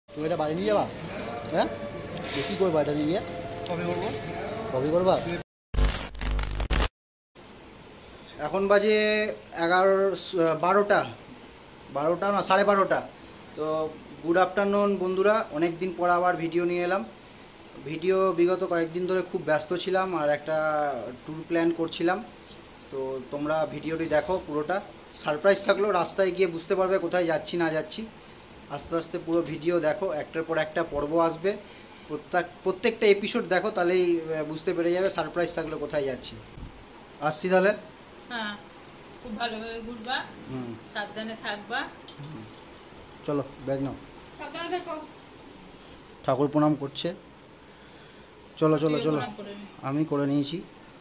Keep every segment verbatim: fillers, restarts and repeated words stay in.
তুমি এটা বাড়ি নিয়ে যাবা? হ্যাঁ, কি করবা এটা নিয়ে? কপি করবো। কপি করবা? এখন বাজে এগারো বারোটা বারোটা না সাড়ে বারোটা। তো গুড আফটারনুন বন্ধুরা, অনেক দিন পর আবার ভিডিও নিয়ে এলাম। ভিডিও বিগত কয়েকদিন ধরে খুব ব্যস্ত ছিলাম আর একটা ট্যুর প্ল্যান করছিলাম। তো তোমরা ভিডিওটি দেখো পুরোটা, সারপ্রাইজ থাকলো, রাস্তায় গিয়ে বুঝতে পারবে কোথায় যাচ্ছি না যাচ্ছি। আস্তে আস্তে পুরো ভিডিও দেখো, একটার পর একটা পর্ব আসবে, প্রত্যেক প্রত্যেকটা এপিসোড দেখো, তাহলেই বুঝতে পেরে যাবে সারপ্রাইজ থাকলে কোথায় যাচ্ছি। আসছি তাহলে। হ্যাঁ, খুব ভালোভাবে ঘুরবা, হুম, সাবধানে থাকবা। চলো ব্যাগ নাও, সাবধানে থাকো। ঠাকুর প্রণাম করছে। চলো চলো চলো, আমি করে নিয়েছি।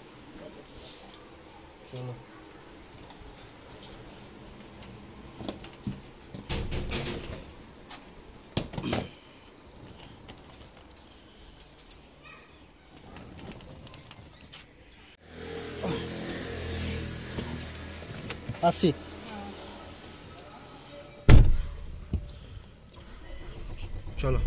চলো আসছি। চলো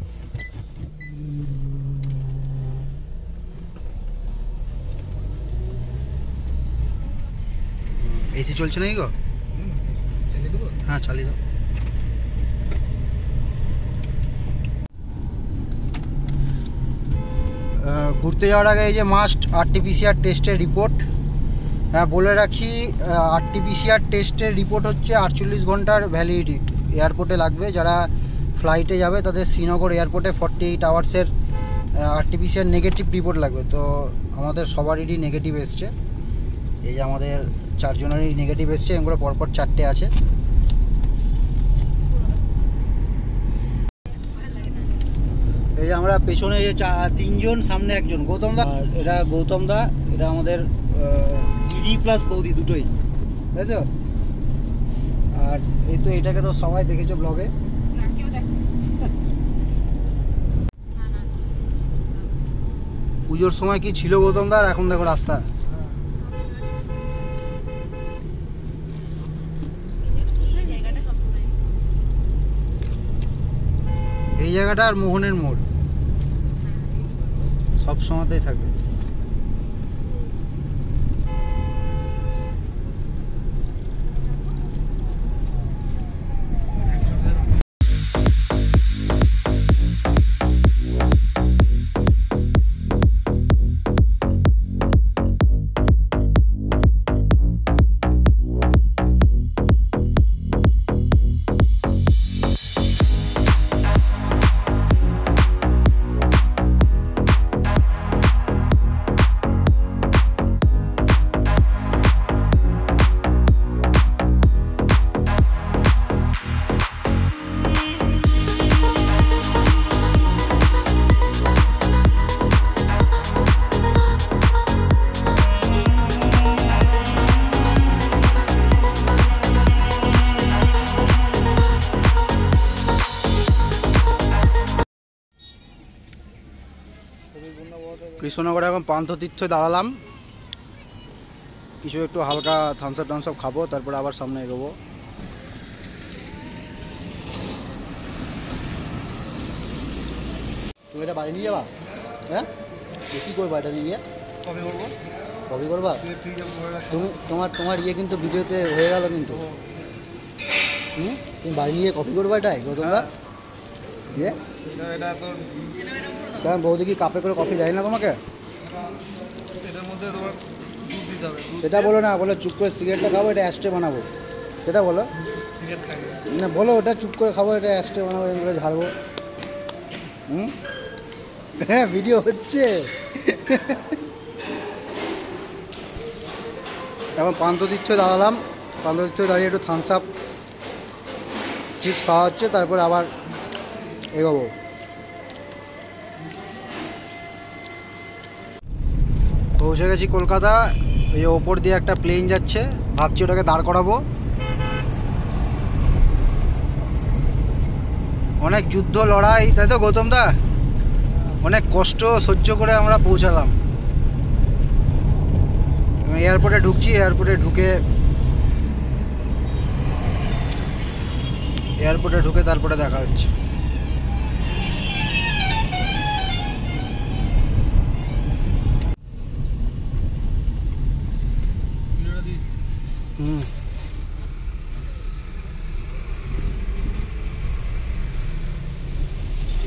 এসি চলছে নাকি গো? হ্যাঁ চালিয়ে দাও। ঘুরতে যাওয়ার আগে এই যে মাস্ট আরটিপিসিআর টেস্টের রিপোর্ট। হ্যাঁ বলে রাখি, আরটিপিসিআর টেস্টের রিপোর্ট হচ্ছে আটচল্লিশ ঘন্টার ভ্যালিডিটি এয়ারপোর্টে লাগবে। যারা ফ্লাইটে যাবে তাদের শ্রীনগর এয়ারপোর্টে ফর্টি এইট আওয়ার্সের আরটিপিসিআর নেগেটিভ রিপোর্ট লাগবে। তো আমাদের সবারই নেগেটিভ এসছে, এই যে আমাদের চারজনেরই নেগেটিভ এসছে, এগুলো পরপর চারটে আছে। এই যে আমরা পেছনে যে তিনজন, সামনে একজন, গৌতম দা, এটা গৌতম দা, এটা আমাদের দিদি প্লাস বৌদি দুটোই, তাই তো? আর এই তো এটাকে তো সবাই দেখেছো ব্লগে। পুজোর সময় কি ছিল গৌতম দা, এখন দেখো রাস্তা। এই জায়গাটা আর মোহনের মোড় সব সময়তেই থাকবে। কৃষ্ণনগরে এখন পান্থতীর্থে দাঁড়ালাম, কিছু একটু হালকা থামস আপ টামস আপ খাবো, তারপরে আবার সামনে এগোবো। তুমি এটা বাড়ি নিয়ে যাবা? হ্যাঁ, কী করবা এটা নিয়ে? কপি করবো। কপি করবা? তুমি তোমার তোমার ইয়ে কিন্তু ভিডিওতে হয়ে গেল কিন্তু। হুম, তুমি বাড়ি নিয়ে কপি করবা এটাই গৌতমদা? দিয়ে কেন বৌদি কি কাপে করে কফি দেয় না তোমাকে? সেটা বলো না, বলো চুপ করে সিগারেটটা খাবো, এটা অ্যাস্ট্রে বানাবো, সেটা বলো না। বলো ওটা চুপ করে খাবো, এটা অ্যাস্ট্রে বানাবো, এগুলো ঝাড়বো। হুম, হ্যাঁ ভিডিও হচ্ছে। এখন পান্থতীর্থে দাঁড়ালাম, পান্থতীর্থে দাঁড়িয়ে একটু থামস আপ চিপস খাওয়া হচ্ছে, তারপরে আবার এগোবো। পৌঁছে গেছি কলকাতা। এই ওপর দিয়ে একটা প্লেন যাচ্ছে, ভাবছি ওটাকে দাঁড় করাবো। অনেক যুদ্ধ লড়াই, তাই তো গৌতম দা? অনেক কষ্ট সহ্য করে আমরা পৌঁছালাম। এয়ারপোর্টে ঢুকছি, এয়ারপোর্টে ঢুকে এয়ারপোর্টে ঢুকে তারপরে দেখা হচ্ছে।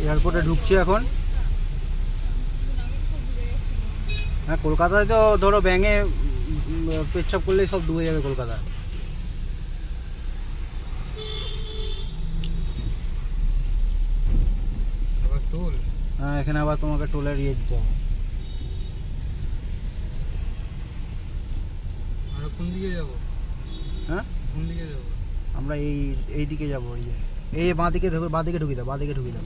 এয়ারপোর্টে ঢুকছি এখন। হ্যাঁ, কলকাতায় তো ধরো ব্যাঙে পেচ্ছাপ করলেই সব ডুবে যাবে কলকাতা। টোল, হ্যাঁ, এখানে আবার তোমাকে টোলের ইয়ে দিতে হবে। আমরা কোন দিকে যাব? হ্যাঁ, কোন দিকে যাব? আমরা এই এই দিকে যাবো। এই যে এই বাঁ দিকে ঢুকে, বাঁ দিকে ঢুকি দাও, বাঁ দিকে ঢুকি দাও।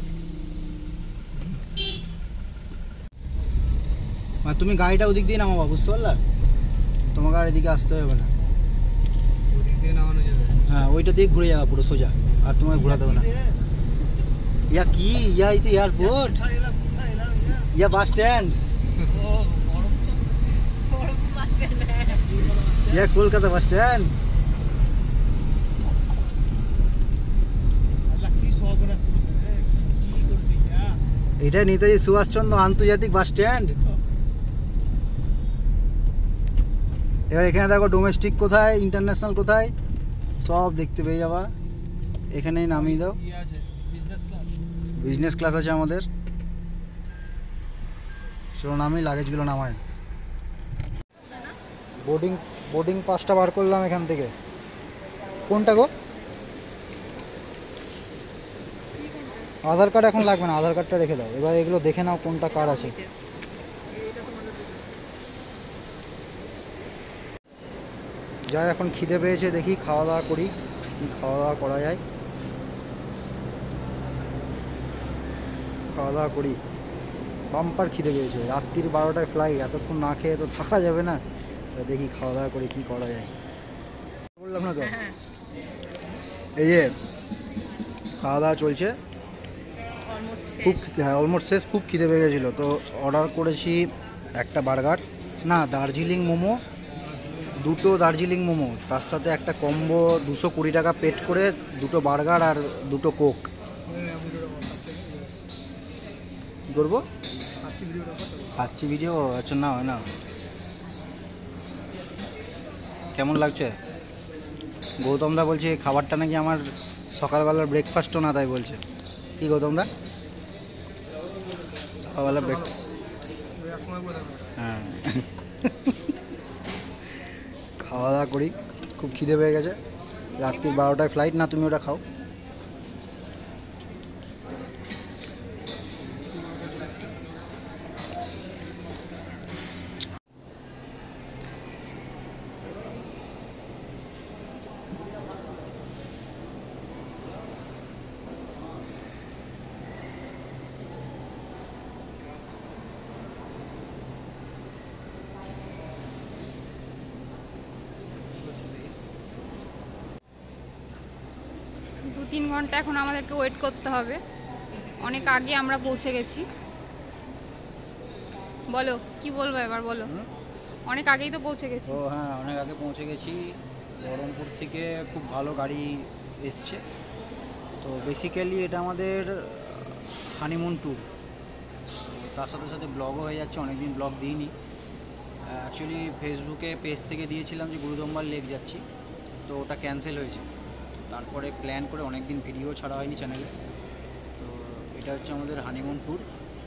আর তুমি গাড়িটা ওদিক দিয়ে নামাবা, বুঝতে পারলা? তোমাকে আর এদিকে আসতে হবে না। ওদিক দিয়ে নামানো যাবে? হ্যাঁ, ওইটা দিয়ে ঘুরে যাওয়া পুরো সোজা, আর তোমাকে ঘোরাতে হবে না। ইয়া কি, ইয়া ইতে এয়ারপোর্ট, ইয়া বাস স্ট্যান্ড, ইয়া কলকাতা বাস স্ট্যান্ড। এটা নেতাজি সুভাষচন্দ্র আন্তর্জাতিক বাস স্ট্যান্ড। এবার এখানে দেখো ডোমেস্টিক কোথায়, ইন্টারন্যাশনাল কোথায়, সব দেখতে পেয়ে যাবা। এখানেই নামিয়ে দাও। বিজনেস ক্লাস আছে আমাদের। চলো নামি, লাগেজগুলো নামাই। বোর্ডিং বোর্ডিং পাসটা বার করলাম এখান থেকে। কোনটা গো? আধার কার্ড এখন লাগবে না, আধার কার্ডটা রেখে দাও। এবার এগুলো দেখে নাও কোনটা কার আছে। যাই, এখন খিদে পেয়েছে, দেখি খাওয়া দাওয়া করি, কি খাওয়া দাওয়া করা যায়। খাওয়া দাওয়া করি, বাম্পার খিদে পেয়েছে। রাত্রির বারোটায় ফ্লাইট, এতক্ষণ না খেয়ে তো থাকা যাবে না। দেখি খাওয়া দাওয়া করি, কি করা যায়। বললাম না তো, এই যে খাওয়া দাওয়া চলছে, খুব হ্যাঁ অলমোস্ট শেষ। খুব খিদে পেয়ে গেছিলো, তো অর্ডার করেছি একটা বার্গার, না দার্জিলিং মোমো, দুটো দার্জিলিং মোমো, তার সাথে একটা কম্বো দুশো কুড়ি টাকা পেড করে, দুটো বার্গার আর দুটো কোক। কী করবো? খাচ্ছি ভিডিও। আচ্ছা, না হয় না। কেমন লাগছে? গৌতমদা বলছে খাবারটা নাকি আমার সকালবেলার ব্রেকফাস্টও না, তাই বলছে। কি গৌতমদা? সকালবেলা ব্রেক হ্যাঁ খাওয়া দাওয়া করি, খুব খিদে পেয়ে গেছে। রাত্রি বারোটায় ফ্লাইট, না তুমি ওটা খাও। দু তিন ঘন্টা এখন আমাদেরকে ওয়েট করতে হবে। অনেক আগে আমরা পৌঁছে গেছি। বলো কি বলবো এবার, বলো। অনেক আগেই তো পৌঁছে গেছি। ও হ্যাঁ, অনেক আগে পৌঁছে গেছি। বহরমপুর থেকে খুব ভালো গাড়ি এসছে। তো বেসিক্যালি এটা আমাদের হানিমুন ট্যুর, তার সাথে সাথে ব্লগও হয়ে যাচ্ছে। অনেকদিন ব্লগ দিইনি। অ্যাকচুয়ালি ফেসবুকে পেজ থেকে দিয়েছিলাম যে গুরুদম্বার লেক যাচ্ছি, তো ওটা ক্যান্সেল হয়েছে। তারপরে প্ল্যান করে অনেক দিন ভিডিও ছাড়া হয়নি চ্যানেলে। তো এটা হচ্ছে আমাদের হানিমুন ট্যুর।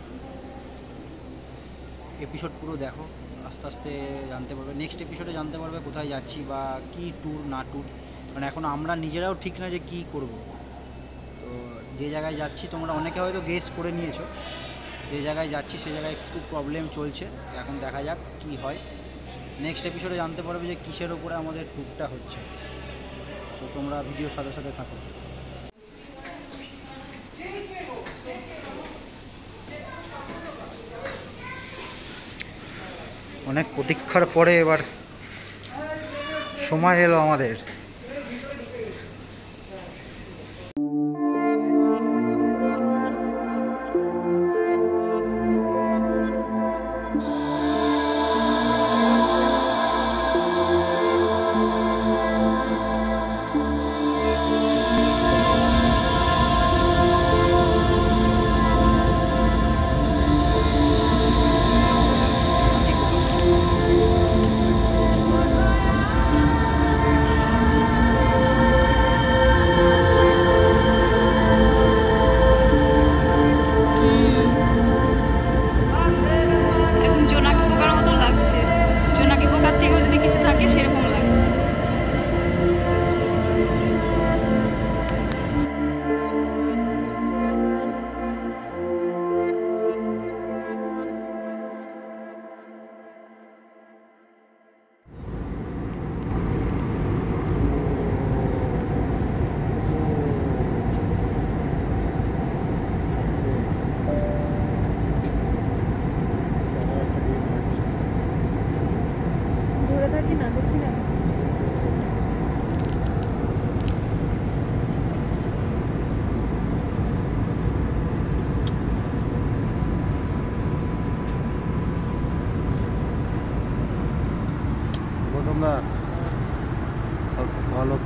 এপিসোড পুরো দেখো, আস্তে আস্তে জানতে পারবে। নেক্সট এপিসোডে জানতে পারবে কোথায় যাচ্ছি বা কি ট্যুর না ট্যুর। মানে এখন আমরা নিজেরাও ঠিক না যে কী করব। তো যে জায়গায় যাচ্ছি তোমরা অনেকে হয়তো গেস করে নিয়েছো। যে জায়গায় যাচ্ছি সে জায়গায় একটু প্রবলেম চলছে, এখন দেখা যাক কি হয়। নেক্সট এপিসোডে জানতে পারবে যে কিসের ওপরে আমাদের ট্যুরটা হচ্ছে। তো তোমরা ভিডিওর সাথে সাথে থাকো। অনেক প্রতীক্ষার পরে এবার সময় এলো আমাদের।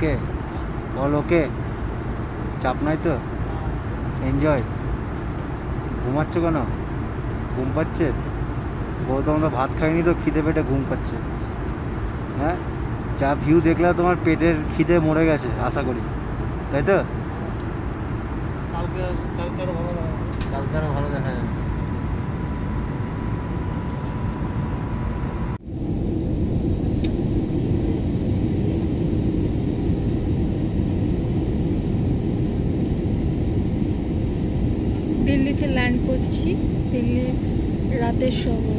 ওকে অল ওকে, চাপ নাই তো, এনজয়। ঘুমাচ্ছ কেন? ঘুম পাচ্ছে? গৌতম তো ভাত খায়নি তো খিদে পেটে ঘুম পাচ্ছে। হ্যাঁ, যা ভিউ দেখলে তোমার পেটের খিদে মরে গেছে আশা করি, তাই তো? কালকে কালকে আরো ভালো লাগে। কালকে আরো ভালো দেখা যাবে। দিল্লিতে ল্যান্ড করছি, দিল্লি রাতের শহর।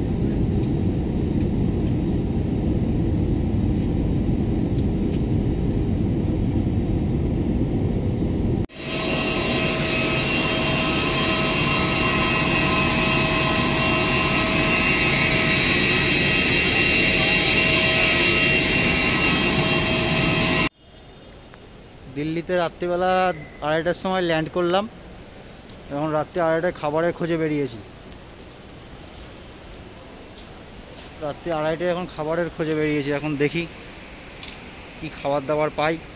দিল্লিতে রাত্রিবেলা আড়াইটার সময় ল্যান্ড করলাম, এখন রাত্রি আড়াইটায় খাবারের খোঁজে বেরিয়েছি। রাত্রি আড়াইটায় এখন খাবারের খোঁজে বেরিয়েছি, এখন দেখি কি খাবার দাবার পাই।